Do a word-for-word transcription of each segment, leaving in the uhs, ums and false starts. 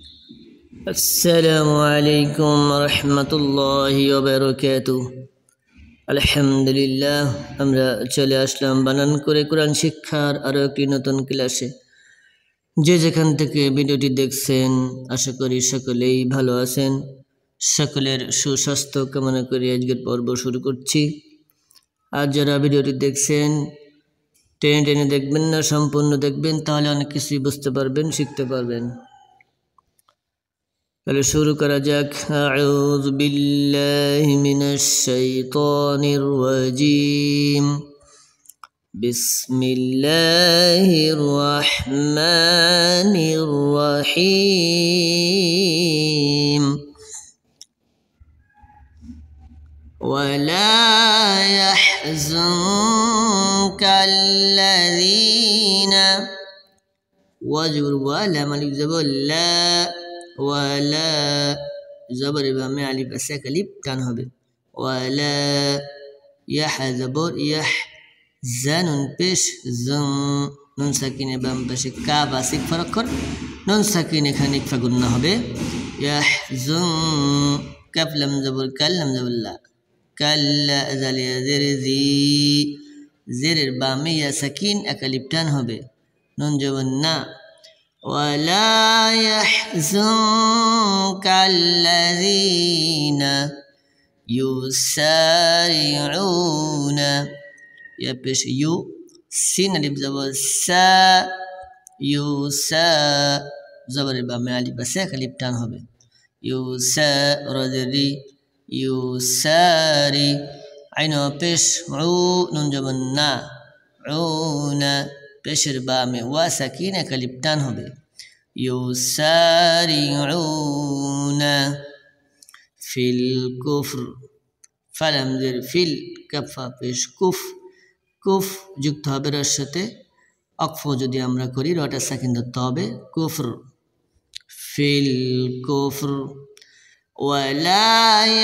আসসালামু আলাইকুম রহমতুল্লাহি ওয়া বারাকাতুহু। আলহামদুলিল্লাহ, আমরা চলে আসলাম বানান করে কোরআন শিক্ষার আরও একটি নতুন ক্লাসে। যে যেখান থেকে ভিডিওটি দেখছেন আশা করি সকলেই ভালো আছেন। সকলের সুস্বাস্থ্য কামনা করে আজকের পর্ব শুরু করছি। আর যারা ভিডিওটি দেখছেন টেনে টেনে দেখবেন না, সম্পূর্ণ দেখবেন, তাহলে অনেক কিছুই বুঝতে পারবেন, শিখতে পারবেন। তাহলে শুরু করা যাক। আউযু বিল্লাহি মিনাশ শাইতানির রাজিম। বিসমিল্লাহির রাহমানির রাহিম। ওয়ালা ইয়াহযুনকাল্লাযীনা ওয়াজুর ওয়ালা মালিক যাবল্লা ওয়ালা জবর বামে আলিফ আছে আলিফ টান হবে। ওয়ালা ইয়াহ জবর ইয়াহ জানুন পেশ জং নুন সাকিনে বাম পাশে কাফ আছে ফরাক্ষর নুন সাকিন এখানে ইকফা গুন্না হবে। ইয়াহ জং কাফ লাম জবর কাল লাম জবল্লা কাল্লা জালিয়া জের জি জেরের বামে ইয়া সাকিন এক আলিফ টান হবে। নুন জবর না। ولا يحزنك الذين يسارعون يا بش يو سين الف زبر سا يسا زبر بام الف بس الف টান হবে। يسا رجري يساري عين بش عو نون জবর না عونا পেশের বামে ওয়া সাকিন এক আলিফ টান হবে। ইউসারিউনা ফিল কুফর ফালাম জের ফিল কাফা পেশ কুফ কুফ যুক্ত হবে এর সাথে অকফ যদি আমরা করি রটা সাকিন ধরতে হবে কুফর ফিল কুফর। ولا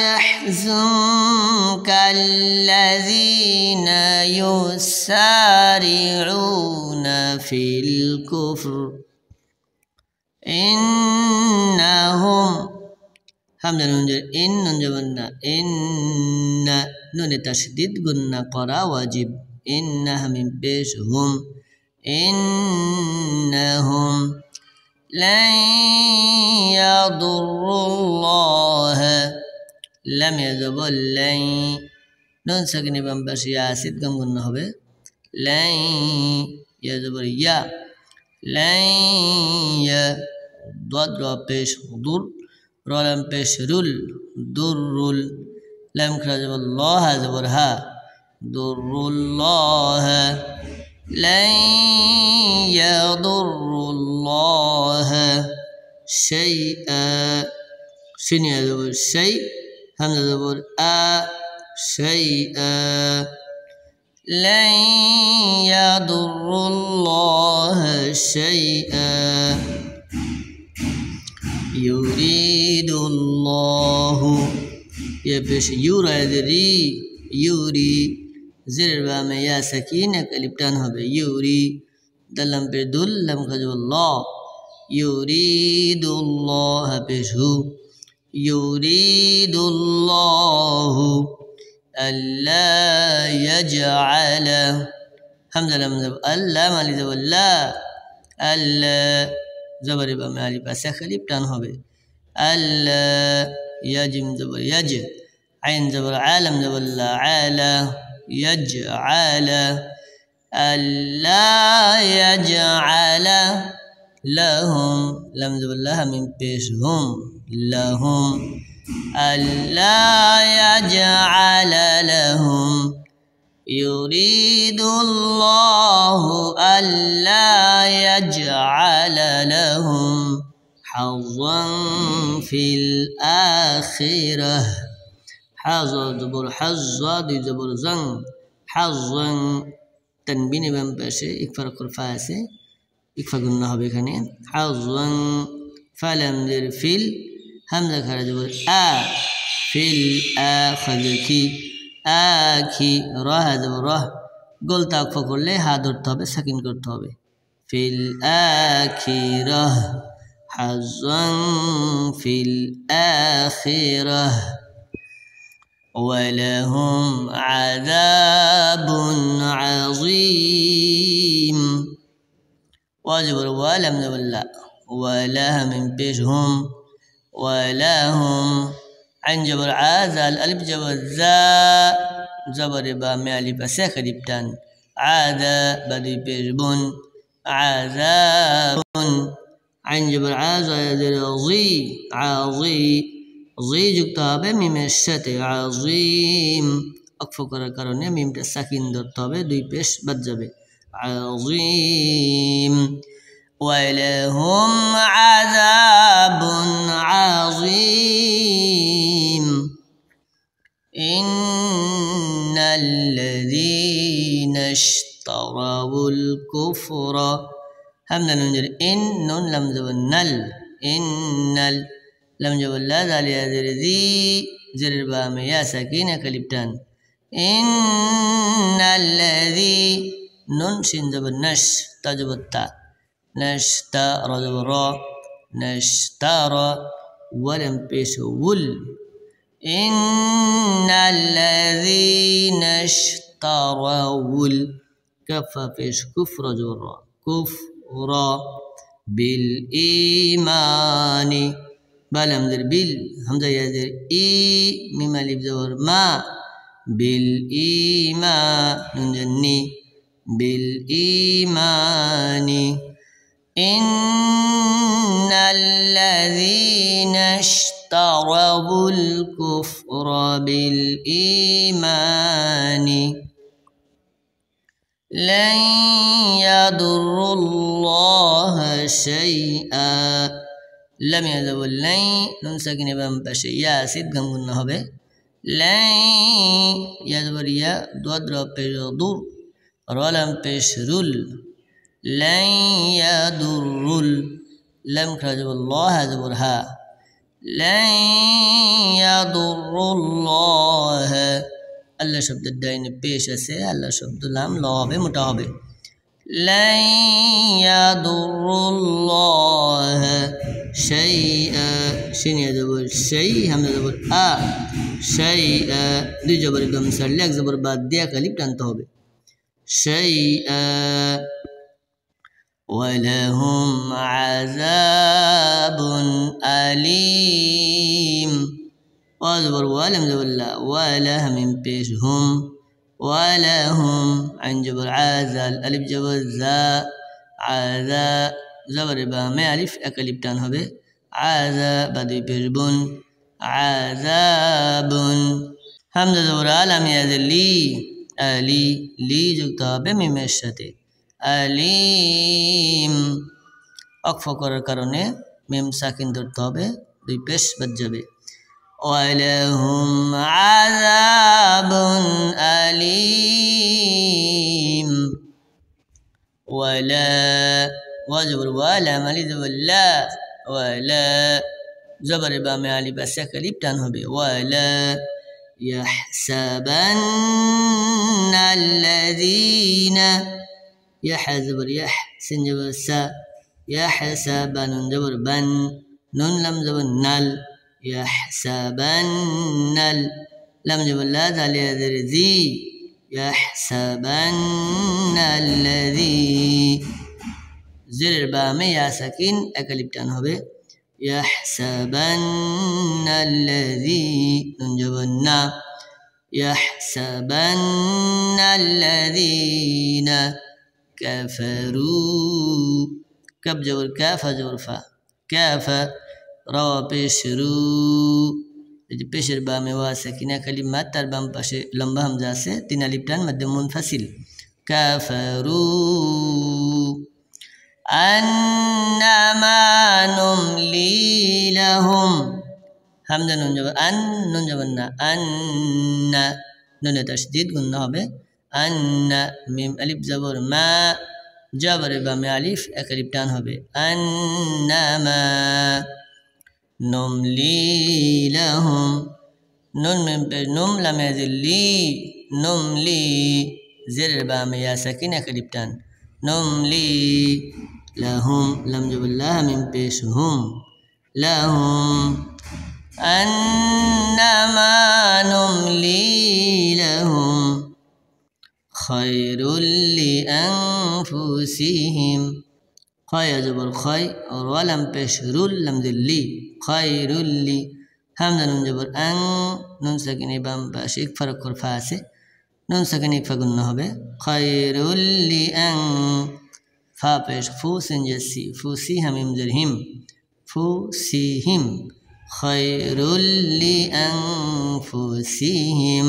يحزنك الذين يسارعون في الكفر إنهم حمد ننجر إن ننجبنا إن نون تشديد قلنا قرا واجب إنها من بيش هم إنهم لن يضروا الله لم يزبل لن نون ساكن بام باش يا سيد গম গুণ হবে لن يزبل يا لن يا ضاد را পেশ ضر را لم পেশ রুল দুরুল لم كرجب الله زبر ها ضر الله لن يضر الله شيئا شين يزبر شيء همزة زبر آ شيئا لن يضر الله شيئا يريد الله يبش يريد يري زر بام يا سكينة ألف টান হবে يري دلم بدل لم خجو الله يريد الله بشهو يريد الله ألا يجعل حمزة لم زب ألا مالي زب لا ألا زبر بام ألف أسخ ألف টান হবে ألا يجم زبر يج عين زبر عالم زبر لا عالى يجعل ألا يجعل لهم لم زبر لها من بيشهم لهم ألا يجعل لهم يريد الله ألا يجعل لهم حظا في الآخرة حظ زبر حظ زبر زن حظا تنبين بام পাশে ইকফা কর ফা আছে ইকফা গুন্না হবে এখানে حظا فلم ذر فيل همزة خرج زبر آ فيل آخذكي آكي راء زبر راء قلت أكفا করলে হা ধরতে হবে সাকিন করতে হবে ফিল আখিরাহ حظا في الآخرة ولهم عذاب عظيم. وجبر ولم ولا ولا من بيشهم ولهم عن جبر عازا الألف جبر ذا جبر با مالي بسيخ دبتان عاذا بدي بيشبون عذاب عن جبر عازا يدر ضي عظي ضي جكتابه ميم الشتي عظيم أكفكر كروني ميم تساكين در طابه دوي بيش بدجبه عظيم ولهم عذاب عظيم. إن الذين اشتروا الكفر همنا ننجر إن نون لم زبن نل إن ال لم جبل لا ذال يذر ذي زر بام يا سكينة كلبتان إن الذي نون شين زبن نش تجبتا نشترى زبرا نشترى ولم بيش ول إن الذين اشتروا كفى بيش كفر جرا كفر بالإيمان بلم در بال همزة يذر إي ميم ألف زبر ما بالإيمان ننجني بالإيمان. إن الذين اشتروا الكفر بالإيمان لن يضروا الله شيئا لم يذبوا لن ننسكن بهم بشيء سيد قمنا به لن يذبوا يا دودر بيضر رولم بيشرل لن يضر لم كرجب الله زبرها لن يضر الله الله شبد الدين بيش سي الله شبد لام لابه متابه لن يضر الله شيئا شين يزبر شيء هم يزبر آ شيئا دي جبر كم سلك زبر بعد ديا كليب تنتهبه شيئا ولهم عذاب أليم. وزبر ولم زبر ولا من بيشهم ولهم عن جبر عازا الألف جبر ذا عذا زبر با ما ألف أكلبتان هبه عذا بدي بيشبون عذاب همزة زبر عالم يذلي ألي لي جكتابه ممشته أليم أكفى كرر كرونه ميم ساكن در تابه دوي بيش بدجبه ولهم عذاب أليم. ولا وجبر ولا مليد ولا ولا زبر بام علي بس كليبتان هبه ولا يحسبن الذين يحزبر يح سنجبر سا يحسبن جبر بن نون لم زبر نل يحسبن لم جبر لا ذال يذر ذي يحسبن الذي زر بام يا سكين أكلبتان هبه يحسبن الذي ننجبنا يحسبن الذين كفروا كب جور كاف جور فا كاف رو بشرو بشر بام واسكينة كلمات تربام بشر لمبا همزة سے تین الف مد منفصل كفروا أنما نملي لهم همزة ننجب أن ننجبنا أن نون تشديد قلنا به أن ميم ألف زبر ما جبر بام ألف أكلبتان هبه أنما نملي لهم نون من نم لم يذلي نملي زر بام يا سكين أكلبتان نملي لهم لم جب الله من پیش هم لهم أنما نملي لهم خير لأنفسهم خي جبر خي اور ولم پیش رول لم دلی خير لي همزة نون جبر أن نون ساكن بام باش এক فرق কর ফা আছে নুন সাকিন এক ফা গুণ হবে খায়রুল লিআন ফা পেশ ফু সিন জাসি ফুসি হামিম জারহিম ফুসিহিম খায়রুল লিআনফুসিহিম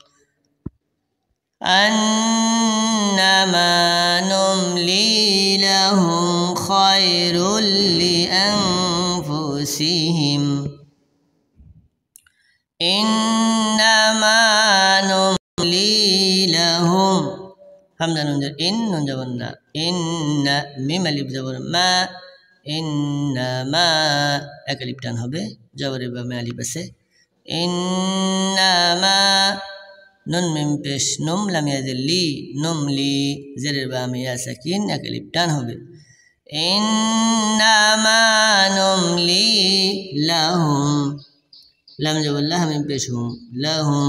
أنما نملي لهم خير لأنفسهم إنما نملي لهم همزة نون جر إن نون جبرنا إن ميم ألف جبر ما إنما এক আলিফ টান হবে জবরে বা মে আলিফ আছে إنما নুন মিম পেশ নুম লাম ইয়াজলি নুমলি জেরের বা মে ইয়া সাকিন এক আলিফ টান হবে إنما نملي لهم لم جب الله من پیشهم لهم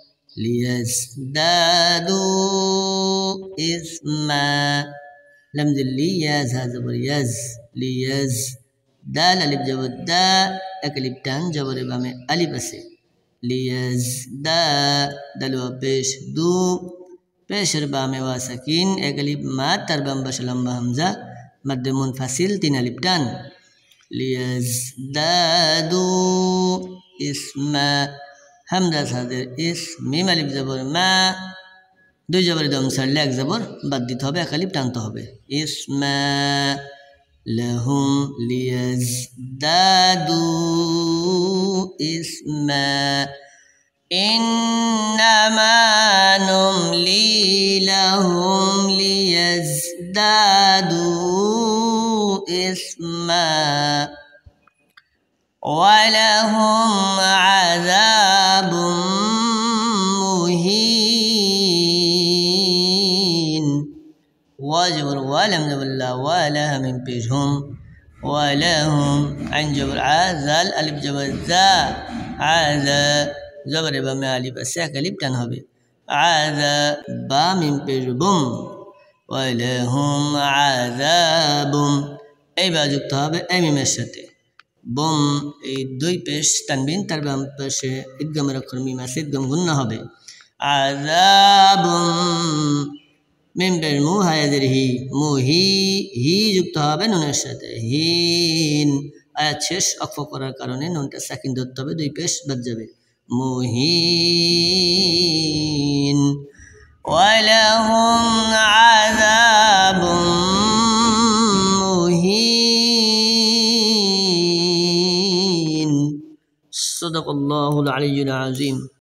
ليزدادوا إثما لم دلی یاز ها زبر یز لیز دال الف جبر دا এক আলিফ টান জবরে বা মে আলিফ আছে লিয়াজ দা দালুয়া পেশ দু পেশের বামে ওয়া সাকিন এক আলিফ মা তার বাম বাশ লম্বা হামজা মধ্য মুনফাসিল তিন আলিফ টান লিয়াজ দাদু ইসমা হামজা সাদের ইস মিম আলিফ জবর মা দুই জবরে দম ছাড়লে এক জবর বাদ দিতে হবে এক আলিফ টানতে হবে ইসমা لهم ليزدادوا إثما إنما نملي لهم ليزدادوا إثما ولهم عذاب مهين وجبر ولم جبر لا ولها من بيجهم ولهم عن جبر عازل ألف جبر ذا عذا جبر بما ألف الساك ألف تنهبي عذا با من بيجبم ولهم عذاب أي باجوك تهبي أي ممشته بم أي دوي بيش تنبين تربام بيش إدغم رقرمي ما سيدغم غنى هبي عذاب মিম পেশ মু হায়াদের হি মুহি হি যুক্ত হবে নুনের সাথে হিন আয়াত শেষ অক্ফ করার কারণে নুনটা সাকিন ধরতে হবে দুই পেশ বাদ যাবে মুহিন ওয়ালাহুম আযাবুম মুহিন সাদাকাল্লাহুল আলিয়্যুল আযীম।